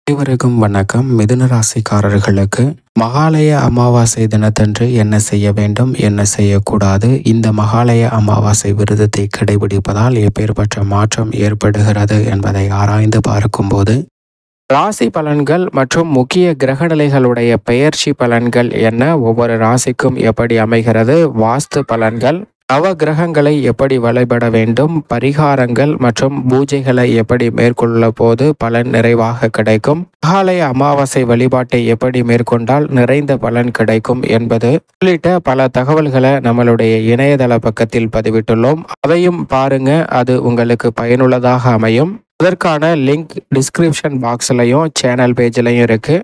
அனைவருக்கும் வணக்கம். மிதுன ராசிக்காரர்களுக்கு மகாலய அமாவாசை தினத்தன்று என்ன செய்ய வேண்டும், என்ன செய்யக்கூடாது, இந்த மகாலய அமாவாசை விரதத்தை கடைபிடிப்பதால் எப்பேற்பட்ட மாற்றம் ஏற்படுகிறது என்பதை ஆராய்ந்து பார்க்கும்போது ராசி பலன்கள் மற்றும் முக்கிய கிரகநிலைகளுடைய பெயர்ச்சி பலன்கள் என்ன, ஒவ்வொரு ராசிக்கும் எப்படி அமைகிறது, வாஸ்து பலன்கள், நவ கிரகங்களை எப்படி வழிபட வேண்டும், பரிகாரங்கள் மற்றும் பூஜைகளை எப்படி மேற்கொள்ள போது பலன் நிறைவாக கிடைக்கும், மகாலய அமாவாசை வழிபாட்டை எப்படி மேற்கொண்டால் நிறைந்த பலன் கிடைக்கும் என்பது உள்ளிட்ட பல தகவல்களை நம்மளுடைய இணையதள பக்கத்தில் பதிவிட்டுள்ளோம். அதையும் பாருங்க, அது உங்களுக்கு பயனுள்ளதாக அமையும். அதற்கான லிங்க் டிஸ்கிரிப்ஷன் பாக்ஸ்லையும் சேனல் பேஜ்லையும் இருக்கு.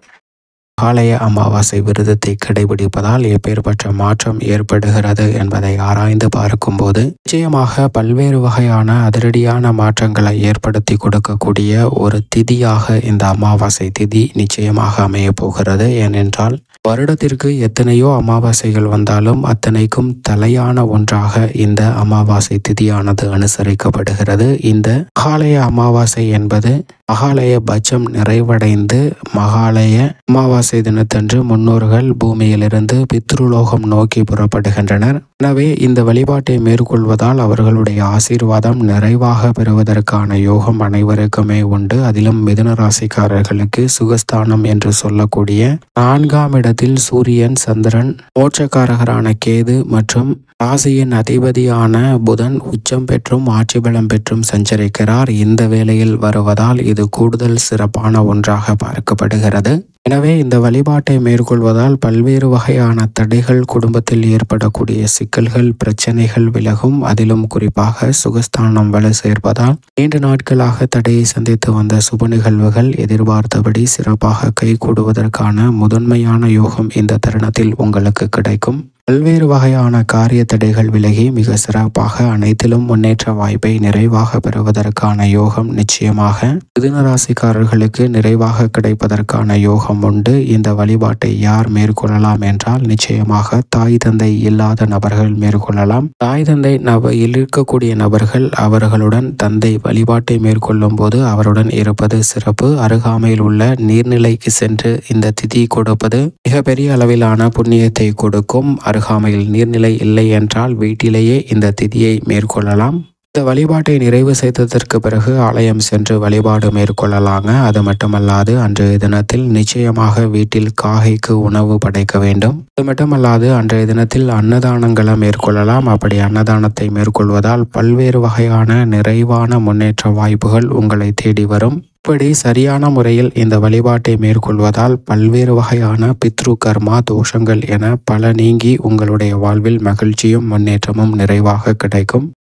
மகாலய அமாவாசை விரதத்தை கடைபிடிப்பதால் எப்பேற்பட்ட மாற்றம் ஏற்படுகிறது என்பதை ஆராய்ந்து பார்க்கும்போது நிச்சயமாக பல்வேறு வகையான அதிரடியான மாற்றங்களை ஏற்படுத்தி கொடுக்கக்கூடிய ஒரு திதியாக இந்த அமாவாசை திதி நிச்சயமாக அமைய போகிறது. ஏனென்றால் வருடத்திற்கு எத்தனையோ அமாவாசைகள் வந்தாலும் அத்தனைக்கும் தலையான ஒன்றாக இந்த அமாவாசை திதியானது அனுசரிக்கப்படுகிறது. இந்த மகாலய அமாவாசை என்பது மகாலய பட்சம் நிறைவடைந்து மகாலய அமாவாசை தினத்தன்று முன்னோர்கள் பூமியிலிருந்து பித்ருலோகம் நோக்கி புறப்படுகின்றனர். எனவே இந்த வழிபாட்டை மேற்கொள்வதால் அவர்களுடைய ஆசீர்வாதம் நிறைவாக பெறுவதற்கான யோகம் அனைவருக்குமே உண்டு. அதிலும் மிதுன ராசிக்காரர்களுக்கு சுகஸ்தானம் என்று சொல்லக்கூடிய 4ஆம் இடத்தில் சூரியன், சந்திரன், மோட்சக்காரகரான கேது மற்றும் ராசியின் அதிபதியான புதன் உச்சம் பெற்றும் ஆட்சி பலம் பெற்றும் சஞ்சரிக்கிறார். இந்த வேளையில் வருவதால் இது கூடுதல் சிறப்பான ஒன்றாக பார்க்கப்படுகிறது. எனவே இந்த வழிபாட்டை மேற்கொள்வதால் பல்வேறு வகையான தடைகள், குடும்பத்தில் ஏற்படக்கூடிய சிக்கல்கள், பிரச்சனைகள் விலகும். அதிலும் குறிப்பாக சுகஸ்தானம் வலு சேர்ப்பதால் நீண்ட நாட்களாக தடையை சந்தித்து வந்த சுப நிகழ்வுகள் எதிர்பார்த்தபடி சிறப்பாக கைகூடுவதற்கான முதன்மையான யோகம் இந்த தருணத்தில் உங்களுக்கு கிடைக்கும். பல்வேறு வகையான காரிய தடைகள் விலகி மிக சிறப்பாக அனைத்திலும் முன்னேற்ற வாய்ப்பை நிறைவாக பெறுவதற்கான யோகம் நிச்சயமாக மிதுன ராசிக்காரர்களுக்கு நிறைவாக கிடைப்பதற்கான யோகம் உண்டு. இந்த வழிபாட்டை யார் மேற்கொள்ளலாம் என்றால் நிச்சயமாக தாய் தந்தை இல்லாத நபர்கள் மேற்கொள்ளலாம். தாய் தந்தை இருக்கக்கூடிய நபர்கள் அவர்களுடன் தந்தை வழிபாட்டை மேற்கொள்ளும் போது அவருடன் இருப்பது சிறப்பு. அருகாமையில் உள்ள நீர்நிலைக்கு சென்று இந்த திதி கொடுப்பது மிகப்பெரிய அளவிலான புண்ணியத்தை கொடுக்கும். அருகாமையில் நீர்நிலை இல்லை என்றால் வீட்டிலேயே இந்த திதியை மேற்கொள்ளலாம். இந்த வழிபாட்டை நிறைவு செய்ததற்கு பிறகு ஆலயம் சென்று வழிபாடு மேற்கொள்ளலாங்க. அது மட்டுமல்லாது அன்றைய தினத்தில் நிச்சயமாக வீட்டில் காகைக்கு உணவு படைக்க வேண்டும். அது மட்டுமல்லாது அன்றைய தினத்தில் அன்னதானங்களை மேற்கொள்ளலாம். அப்படி அன்னதானத்தை மேற்கொள்வதால் பல்வேறு வகையான நிறைவான முன்னேற்ற வாய்ப்புகள் உங்களை தேடி வரும். இப்படி சரியான முறையில் இந்த வழிபாட்டை மேற்கொள்வதால் பல்வேறு வகையான பித்ரு கர்மா தோஷங்கள் என பல நீங்கி உங்களுடைய வாழ்வில் மகிழ்ச்சியும் முன்னேற்றமும் நிறைவாக கிடைக்கும்.